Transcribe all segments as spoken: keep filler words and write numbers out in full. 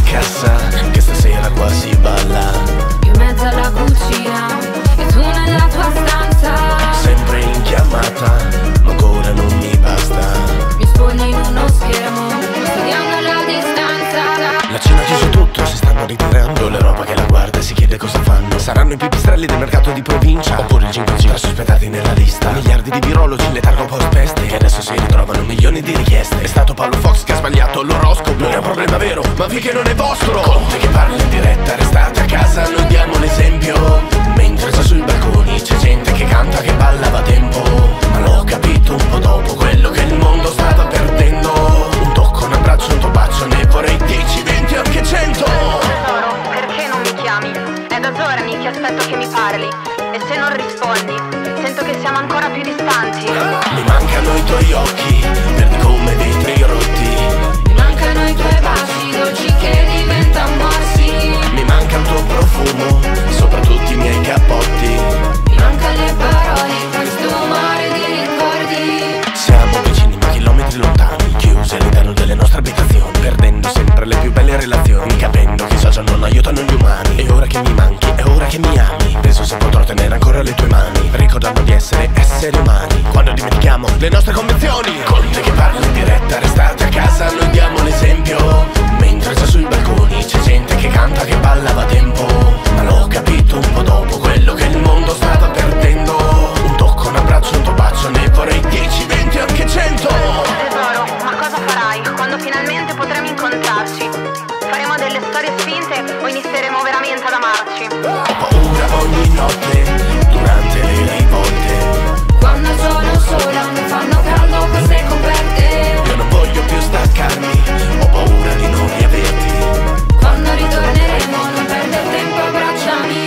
cassa, che stasera qua si balla. Io in mezzo alla cucina e tu nella tua stanza, sempre in chiamata, ma ancora non mi basta. mi spoglio in uno schermo, studiando alla distanza. La cena ha chiuso tutto, si stanno ritirando. L'Europa che la guarda si chiede cosa fanno. Saranno i pipistrelli del mercato di provincia, oppure il cinque G tra sospettati nella lista. Miliardi di virologi, letargo post-peste, che adesso si ritrovano milioni di richieste. È stato Paolo Fox che ha sbagliato l'oroscopo. Non è un problema vero, ma finché non è vostro. Conte che parla in diretta, restate a casa, noi diamo l'esempio. Mentre già sui balconi c'è gente che canta, che balla da tempo. Ma l'ho capito un po' dopo quello che il mondo stava perdendo. Un tocco, un abbraccio, un tuo bacio, ne vorrei dieci, venti, anche cento. Tesoro, perché non mi chiami? È da giorni che aspetto che mi parli. E se non rispondi, sento che siamo ancora più distanti. Mi mancano i tuoi occhi, verdi come vetri rotti. Mi mancano i tuoi baci dolci che diventano morsi. Mi manca il tuo profumo, soprattutto i miei cappotti. Mi mancano le parole, questo mare di ricordi. Siamo vicini ma chilometri lontani, chiusi all'interno delle nostre abitazioni, perdendo sempre le più belle relazioni, capendo che i social non aiutano gli umani. E ora che mi manchi, è ora che mi ami. Penso se potrò tenere ancora le tue mani, ricordando di essere esseri umani, quando dimentichiamo le nostre convenzioni. Conte che parla in diretta, restate a casa, noi diamo l'esempio. Mentre già sui balconi c'è gente che canta, che balla da tempo. Ma l'ho capito un po' dopo quello che il mondo stava perdendo. Un tocco, un abbraccio, un tuo bacio, ne vorrei dieci, venti, anche cento. Tesoro, ma cosa farai quando finalmente potremo incontrarci? Faremo delle storie spinte o inizieremo veramente ad amarci? Ho paura ogni notte, durante le rivolte. Quando sono sola mi fanno caldo queste coperte. Io non voglio più staccarmi, ho paura di non riaverti. Quando ritorneremo non perder tempo, abbracciami.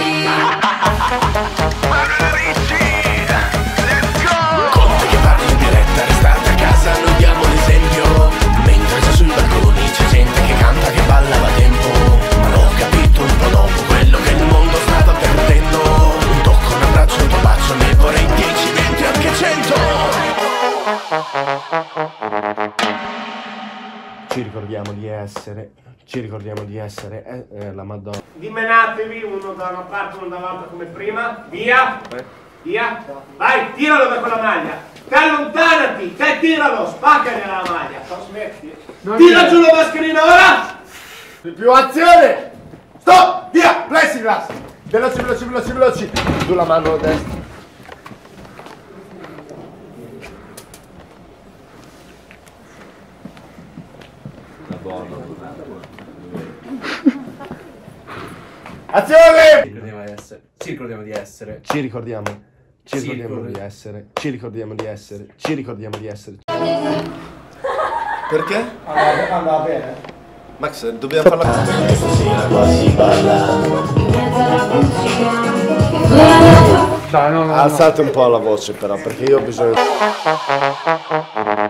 Conte che parla in diretta, restate a casa, noi diamo l'esempio. Mentre già sui balconi c'è gente che canta, che balla da tempo. Ma l'ho capito un po' dopo quello che il mondo stava perdendo. Un tocco, un abbraccio, un tuo bacio, ne vorrei dieci, venti, anche cento. Ci ricordiamo di essere, ci ricordiamo di essere, eh, eh, la Madonna. Dimenatevi uno da una parte, uno dall'altra come prima. Via. Via. Vai, tiralo da quella maglia. Te allontanati, te tiralo, spaccane la maglia. Smetti. Tira giù la mascherina ora. Più azione! Stop! Via! Plexiglass! Veloci, veloci, veloci, veloci! Sulla mano destra. Azione! Ci ricordiamo di essere. Ci ricordiamo di essere. Ci ricordiamo, ci Sì, ricordiamo come- di essere, ci ricordiamo di essere, ci ricordiamo di essere. Perché? Andava bene. Max, dobbiamo farla con te. Stasera qua si balla. In mezzo alla cucina. Dai, no, no, no. Alzate un po' la voce però, perché io ho bisogno.